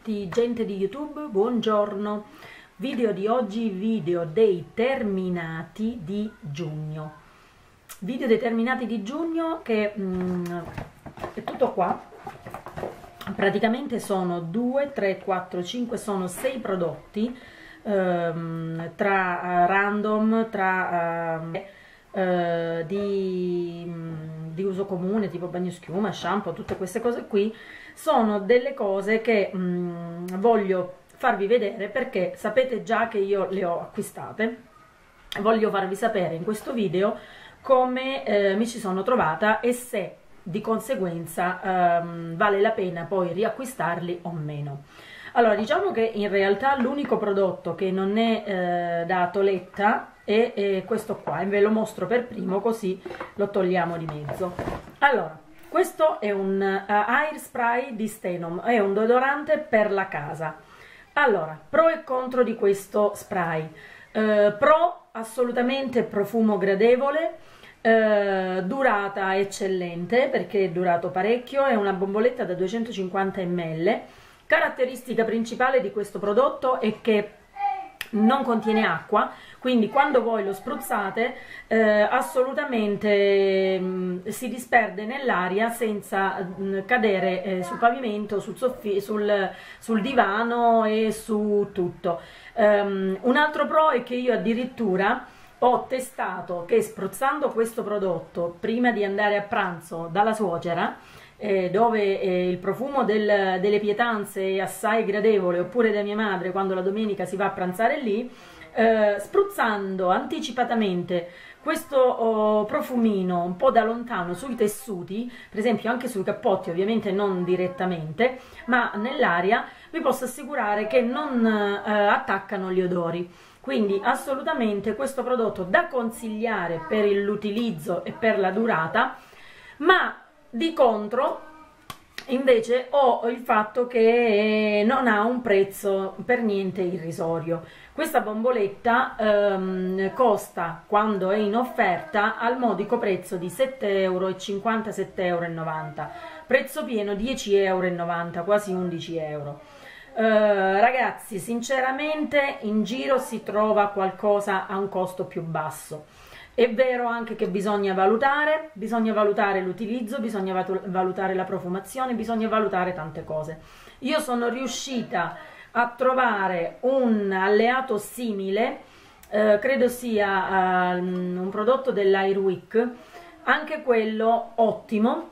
tutti, gente di YouTube, buongiorno. Video di oggi, video dei terminati di giugno. Video dei terminati di giugno che è tutto qua. Praticamente sono 2, 3, 4, 5, sono 6 prodotti tra random, tra di uso comune, tipo bagnoschiuma, shampoo, tutte queste cose qui. Sono delle cose che voglio farvi vedere perché sapete già che io le ho acquistate. Voglio farvi sapere in questo video come mi ci sono trovata e se di conseguenza vale la pena poi riacquistarli o meno. Allora, diciamo che in realtà l'unico prodotto che non è da toletta è questo qua, e ve lo mostro per primo così lo togliamo di mezzo. Allora, questo è un Air Spray di Stenom, è un deodorante per la casa. Allora, pro e contro di questo spray. Pro, assolutamente profumo gradevole, durata eccellente perché è durato parecchio, è una bomboletta da 250 ml. Caratteristica principale di questo prodotto è che non contiene acqua, quindi quando voi lo spruzzate assolutamente si disperde nell'aria senza cadere sul pavimento, sul divano e su tutto. Un altro pro è che io addirittura ho testato che spruzzando questo prodotto prima di andare a pranzo dalla suocera, dove il profumo delle pietanze è assai gradevole, oppure da mia madre quando la domenica si va a pranzare lì, spruzzando anticipatamente questo profumino un po' da lontano sui tessuti, per esempio anche sui cappotti, ovviamente non direttamente, ma nell'aria, vi posso assicurare che non attaccano gli odori. Quindi assolutamente questo prodotto da consigliare per l'utilizzo e per la durata, ma di contro invece ho il fatto che non ha un prezzo per niente irrisorio. Questa bomboletta costa, quando è in offerta, al modico prezzo di 7,50 €, 7,90 €, prezzo pieno 10,90 €, quasi 11 euro. Ragazzi, sinceramente in giro si trova qualcosa a un costo più basso. È vero anche che bisogna valutare l'utilizzo, bisogna valutare la profumazione, bisogna valutare tante cose. Io sono riuscita a trovare un alleato simile, credo sia un prodotto dell'Airwick, anche quello ottimo,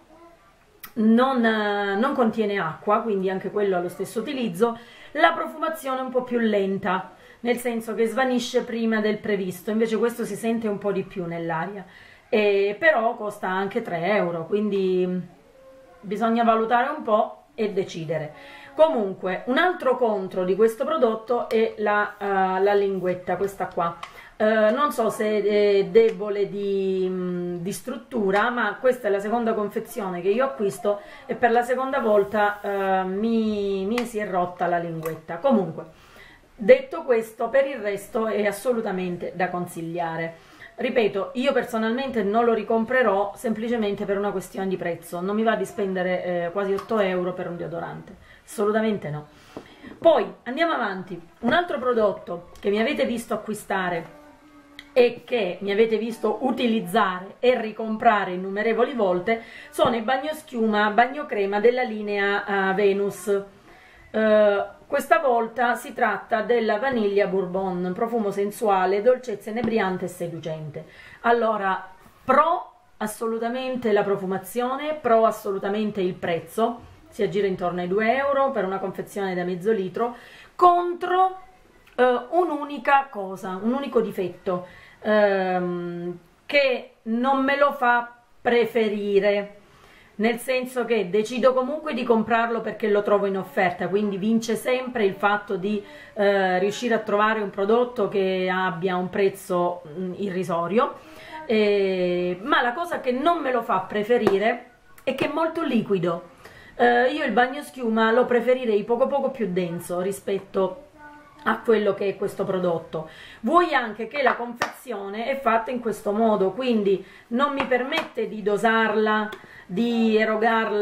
non contiene acqua, quindi anche quello ha lo stesso utilizzo. La profumazione è un po' più lenta, nel senso che svanisce prima del previsto, invece questo si sente un po' di più nell'aria, però costa anche 3 euro, quindi bisogna valutare un po' e decidere. Comunque, un altro contro di questo prodotto è la linguetta, questa qua. Non so se è debole di struttura, ma questa è la seconda confezione che io acquisto e per la seconda volta mi si è rotta la linguetta. Comunque, detto questo, per il resto è assolutamente da consigliare. Ripeto, io personalmente non lo ricomprerò semplicemente per una questione di prezzo, non mi va di spendere quasi 8 euro per un deodorante, assolutamente no. Poi andiamo avanti. Un altro prodotto che mi avete visto acquistare e che mi avete visto utilizzare e ricomprare innumerevoli volte sono i bagnoschiuma, bagnocrema della linea Venus. Questa volta si tratta della vaniglia bourbon, profumo sensuale, dolcezza inebriante e seducente. Allora, pro assolutamente la profumazione, pro assolutamente il prezzo, si aggira intorno ai 2 euro per una confezione da mezzo litro, contro un'unica cosa, un unico difetto, che non me lo fa preferire, nel senso che decido comunque di comprarlo perché lo trovo in offerta, quindi vince sempre il fatto di riuscire a trovare un prodotto che abbia un prezzo irrisorio, ma la cosa che non me lo fa preferire è che è molto liquido. Io il bagnoschiuma lo preferirei poco più denso rispetto a quello che è questo prodotto. Vuoi anche che la confezione è fatta in questo modo, quindi non mi permette di dosarla, di erogarla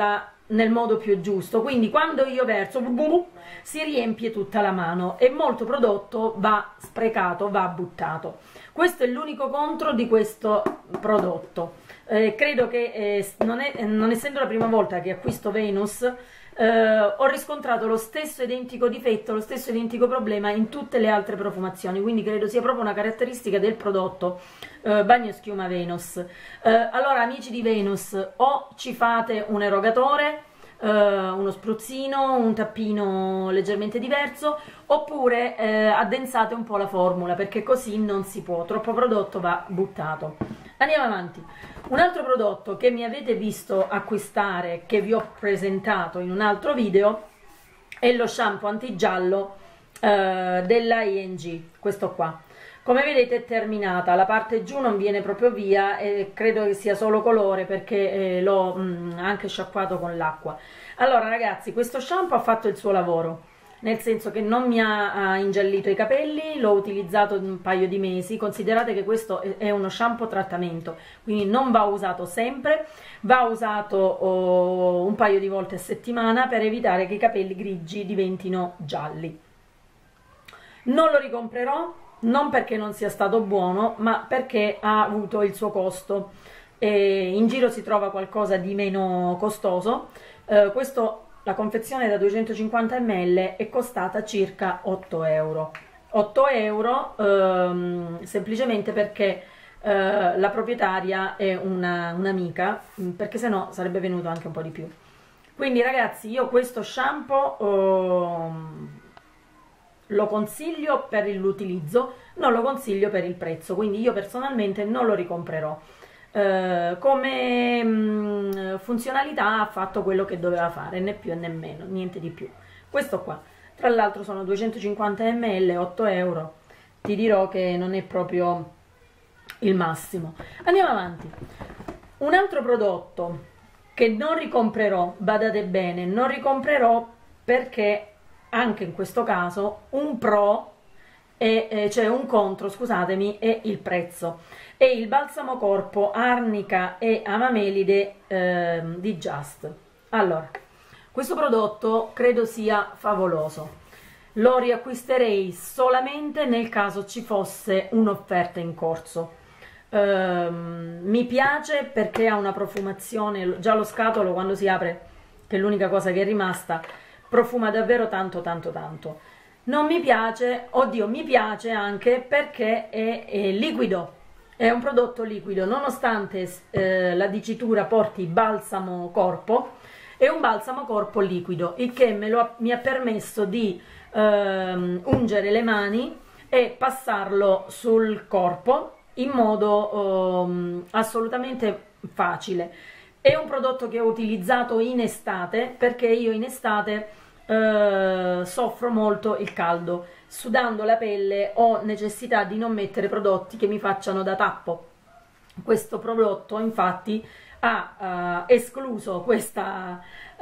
nel modo più giusto, quindi quando io verso si riempie tutta la mano e molto prodotto va sprecato, va buttato. Questo è l'unico contro di questo prodotto. Credo che non essendo la prima volta che acquisto Venus, ho riscontrato lo stesso identico difetto, lo stesso identico problema in tutte le altre profumazioni, quindi credo sia proprio una caratteristica del prodotto Bagno Schiuma Venus. Allora amici di Venus, o ci fate un erogatore, uno spruzzino, un tappino leggermente diverso, oppure addensate un po' la formula, perché così non si può, troppo prodotto va buttato. Andiamo avanti. Un altro prodotto che mi avete visto acquistare, che vi ho presentato in un altro video, è lo shampoo antigiallo della ING, questo qua. Come vedete è terminata, la parte giù non viene proprio via e credo che sia solo colore, perché l'ho anche sciacquato con l'acqua. Allora ragazzi, questo shampoo ha fatto il suo lavoro, nel senso che non mi ha ingiallito i capelli, l'ho utilizzato un paio di mesi. Considerate che questo è uno shampoo trattamento, quindi non va usato sempre, va usato un paio di volte a settimana per evitare che i capelli grigi diventino gialli. Non lo ricomprerò, non perché non sia stato buono, ma perché ha avuto il suo costo. In giro si trova qualcosa di meno costoso. La confezione da 250 ml è costata circa 8 euro. 8 euro semplicemente perché la proprietaria è un'amica, perché sennò sarebbe venuto anche un po' di più. Quindi ragazzi, io questo shampoo lo consiglio per l'utilizzo, non lo consiglio per il prezzo, quindi io personalmente non lo ricomprerò. Come funzionalità ha fatto quello che doveva fare, né più né meno, niente di più. Questo qua, tra l'altro sono 250 ml, 8 euro, ti dirò che non è proprio il massimo. Andiamo avanti. Un altro prodotto che non ricomprerò, badate bene, non ricomprerò perché anche in questo caso un pro, cioè un contro, scusatemi, è il prezzo. È il balsamo corpo arnica e amamelide di Just. Allora, questo prodotto credo sia favoloso. Lo riacquisterei solamente nel caso ci fosse un'offerta in corso. Mi piace perché ha una profumazione, già lo scatolo quando si apre, che è l'unica cosa che è rimasta, profuma davvero tanto tanto tanto. Non mi piace, oddio, mi piace anche perché è liquido, è un prodotto liquido, nonostante la dicitura porti balsamo corpo, è un balsamo corpo liquido, il che mi ha permesso di ungere le mani e passarlo sul corpo in modo assolutamente facile. È un prodotto che ho utilizzato in estate, perché io in estate soffro molto il caldo, sudando la pelle ho necessità di non mettere prodotti che mi facciano da tappo. Questo prodotto infatti ha escluso questa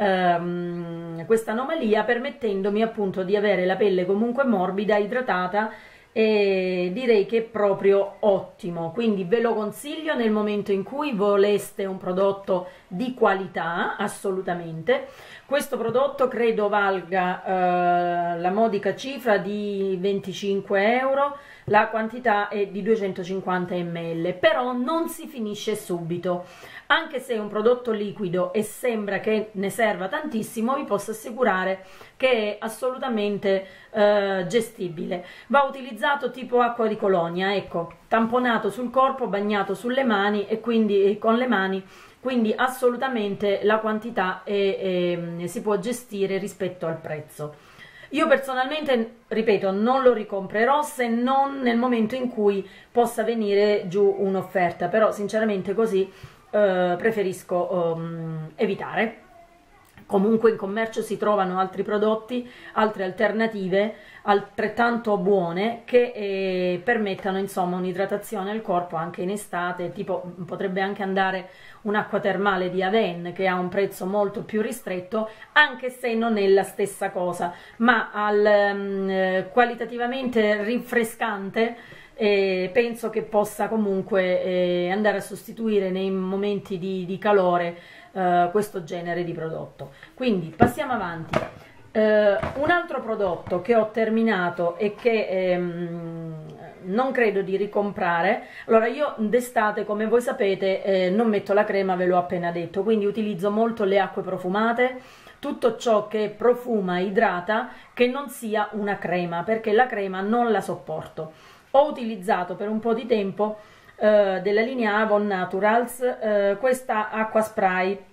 anomalia, permettendomi appunto di avere la pelle comunque morbida, idratata, e direi che è proprio ottimo. Quindi ve lo consiglio nel momento in cui voleste un prodotto di qualità, assolutamente. Questo prodotto credo valga la modica cifra di 25 euro, la quantità è di 250 ml, però non si finisce subito. Anche se è un prodotto liquido e sembra che ne serva tantissimo, vi posso assicurare che è assolutamente gestibile. Va utilizzato tipo acqua di colonia, ecco, tamponato sul corpo, bagnato sulle mani e quindi con le mani, quindi assolutamente la quantità si può gestire rispetto al prezzo. Io personalmente, ripeto, non lo ricomprerò se non nel momento in cui possa venire giù un'offerta, però sinceramente così preferisco evitare. Comunque in commercio si trovano altri prodotti, altre alternative altrettanto buone che permettano insomma un'idratazione al corpo anche in estate, tipo potrebbe anche andare un'acqua termale di Aven che ha un prezzo molto più ristretto, anche se non è la stessa cosa, ma qualitativamente rinfrescante. Penso che possa comunque andare a sostituire nei momenti di calore questo genere di prodotto. Quindi passiamo avanti. Un altro prodotto che ho terminato e che non credo di ricomprare. Allora, io d'estate, come voi sapete, non metto la crema, ve l'ho appena detto, quindi utilizzo molto le acque profumate, tutto ciò che profuma, idrata, che non sia una crema, perché la crema non la sopporto. Ho utilizzato per un po' di tempo della linea Avon Naturals questa acqua spray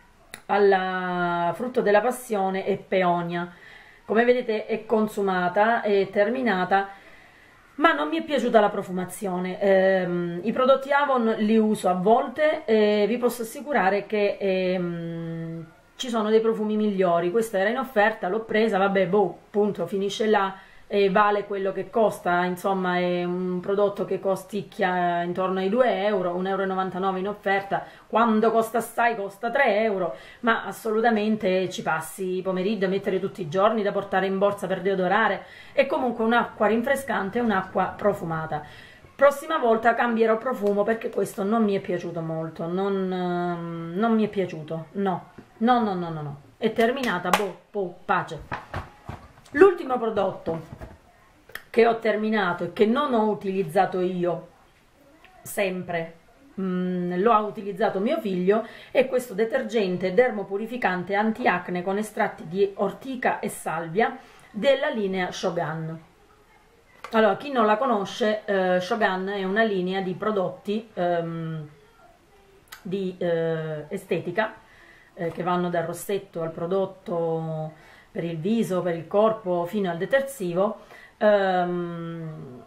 al frutto della passione e peonia. Come vedete è consumata, è terminata, ma non mi è piaciuta la profumazione. I prodotti Avon li uso a volte e vi posso assicurare che ci sono dei profumi migliori. Questa era in offerta, l'ho presa, vabbè, boh, punto, finisce là e vale quello che costa. Insomma, è un prodotto che costicchia intorno ai 2 euro, 1,99 euro in offerta. Quando costa assai costa 3 euro, ma assolutamente ci passi i pomeriggi a mettere tutti i giorni, da portare in borsa per deodorare. È comunque un'acqua rinfrescante, un'acqua profumata. Prossima volta cambierò profumo, perché questo non mi è piaciuto molto, non mi è piaciuto, no. È terminata, boh, pace. L'ultimo prodotto che ho terminato e che non ho utilizzato io sempre, lo ha utilizzato mio figlio, è questo detergente dermopurificante antiacne con estratti di ortica e salvia della linea Shogun. Allora, chi non la conosce, Shogun è una linea di prodotti di estetica che vanno dal rossetto al prodotto per il viso, per il corpo, fino al detersivo. Non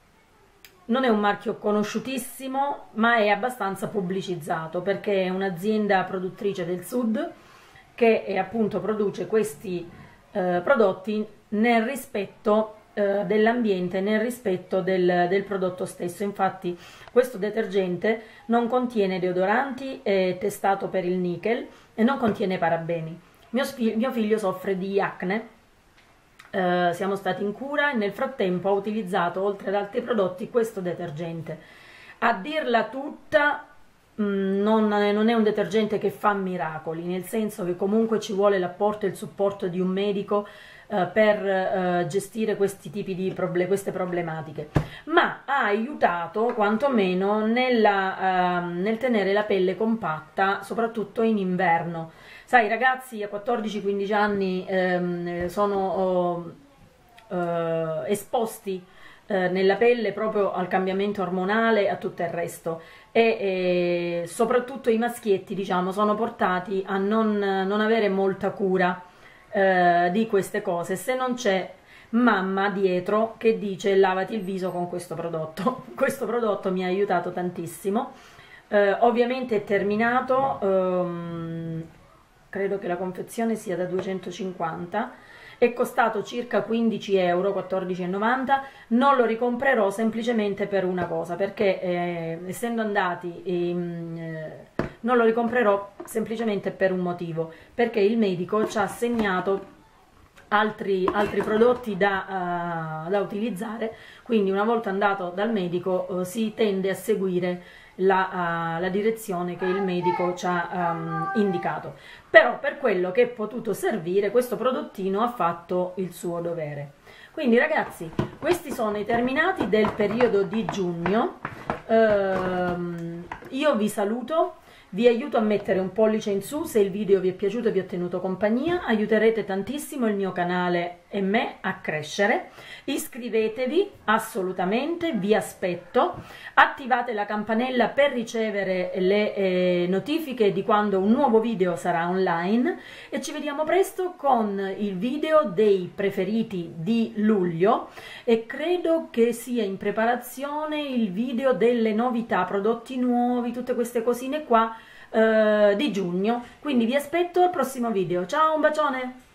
è un marchio conosciutissimo, ma è abbastanza pubblicizzato, perché è un'azienda produttrice del sud che appunto produce questi prodotti nel rispetto dell'ambiente, nel rispetto del prodotto stesso. Infatti questo detergente non contiene deodoranti, è testato per il nickel e non contiene parabeni. Mio figlio soffre di acne, siamo stati in cura e nel frattempo ha utilizzato, oltre ad altri prodotti, questo detergente. A dirla tutta, non è un detergente che fa miracoli, nel senso che comunque ci vuole l'apporto e il supporto di un medico per gestire questi tipi di queste problematiche, ma ha aiutato quantomeno nel tenere la pelle compatta, soprattutto in inverno. Sai, i ragazzi a 14-15 anni sono esposti nella pelle proprio al cambiamento ormonale e a tutto il resto, e soprattutto i maschietti, diciamo, sono portati a non avere molta cura di queste cose, se non c'è mamma dietro che dice lavati il viso con questo prodotto. Questo prodotto mi ha aiutato tantissimo. Ovviamente è terminato, credo che la confezione sia da 250, è costato circa 15 euro, 14,90. Non lo ricomprerò semplicemente per una cosa, perché essendo andati non lo ricomprerò semplicemente per un motivo, perché il medico ci ha assegnato altri prodotti da utilizzare, quindi una volta andato dal medico si tende a seguire la direzione che il medico ci ha indicato. Però per quello che è potuto servire, questo prodottino ha fatto il suo dovere. Quindi ragazzi, questi sono i terminati del periodo di giugno. Io vi saluto. Vi aiuto a mettere un pollice in su se il video vi è piaciuto e vi ho tenuto compagnia, aiuterete tantissimo il mio canale e me a crescere. Iscrivetevi assolutamente, vi aspetto, attivate la campanella per ricevere le notifiche di quando un nuovo video sarà online e ci vediamo presto con il video dei preferiti di luglio, e credo che sia in preparazione il video delle novità, prodotti nuovi, tutte queste cosine qua di giugno. Quindi vi aspetto al prossimo video. Ciao, un bacione!